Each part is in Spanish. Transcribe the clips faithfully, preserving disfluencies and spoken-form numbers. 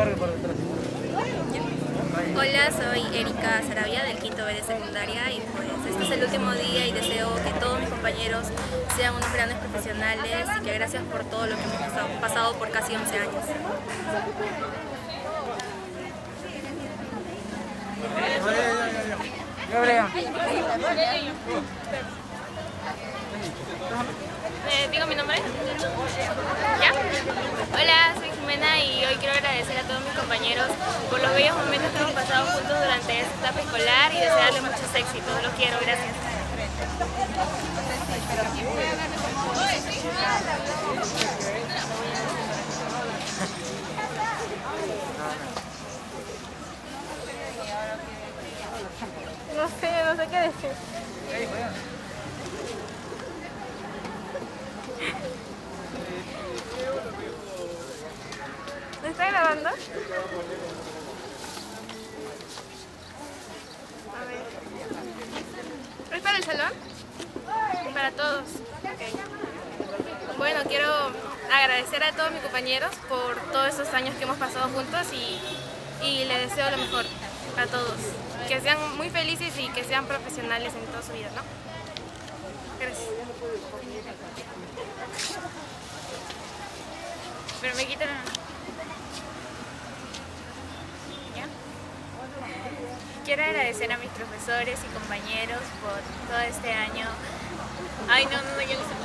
Hola, soy Erika Sarabia del quinto B de secundaria y pues este es el último día y deseo que todos mis compañeros sean unos grandes profesionales y que gracias por todo lo que hemos pasado, pasado por casi once años. Eh, ¿Digo mi nombre? ¿Ya? Hola, soy Jimena y hoy quiero agradecer a todos mis compañeros por los bellos momentos que hemos pasado juntos durante esta etapa escolar y desearles muchos éxitos. Los quiero, gracias. No sé, no sé qué decir. ¿Me está grabando? A ver. ¿Es para el salón? Para todos. Okay. Bueno, quiero agradecer a todos mis compañeros por todos estos años que hemos pasado juntos y, y les deseo lo mejor a todos. Que sean muy felices y que sean profesionales en toda su vida, ¿no? Gracias. Pero me quitan... ¿Ya? Quiero agradecer a mis profesores y compañeros por todo este año. Ay, no, no, no, yo no sé.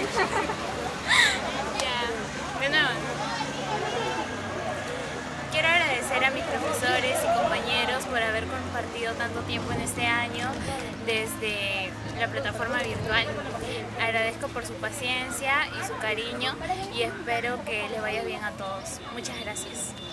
Ya, de nuevo. Quiero agradecer a mis profesores y compañeros por haber compartido tanto tiempo en este año desde la plataforma virtual. Agradezco por su paciencia y su cariño y espero que les vaya bien a todos. Muchas gracias.